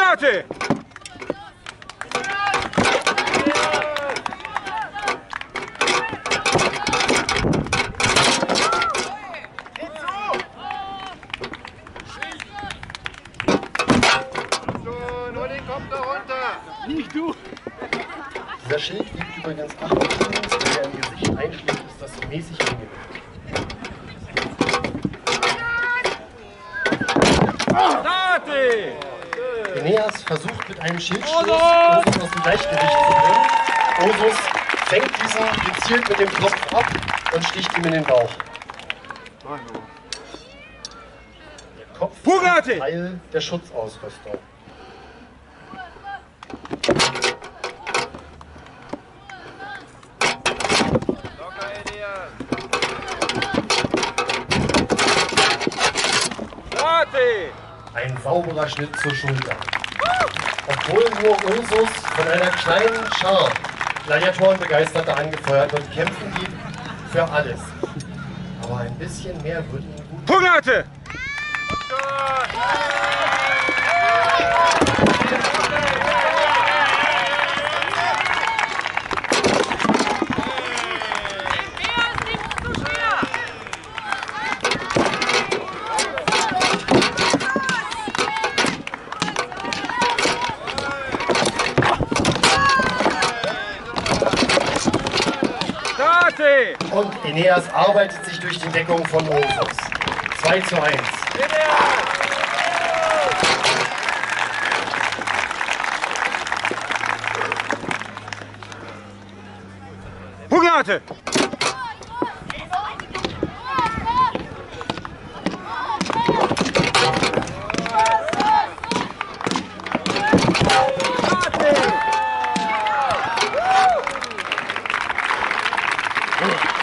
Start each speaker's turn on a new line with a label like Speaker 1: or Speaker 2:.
Speaker 1: Pugnate!
Speaker 2: Nur den Kopf da runter!
Speaker 1: Nicht du!
Speaker 3: Dieser Schild wiegt übrigens 8 Kilo. Wenn er im Gesicht einschlägt, ist das mäßig angenehm. Aeneas versucht mit einem Schildstoß Osus aus dem Gleichgewicht zu bringen. Osus fängt diesen gezielt mit dem Kopf ab und sticht ihm in den Bauch. Der Kopf ist Teil der Schutzausrüstung. Ein sauberer Schnitt zur Schulter. Obwohl nur Ursus von einer kleinen Schar Gladiatorenbegeisterter angefeuert wird, kämpfen die für alles. Aber ein bisschen mehr würde ihnen gut.
Speaker 1: Pugnate!
Speaker 3: Und Aeneas arbeitet sich durch die Deckung von Osus. 2:1.
Speaker 1: Pugnate!
Speaker 3: Pugnate!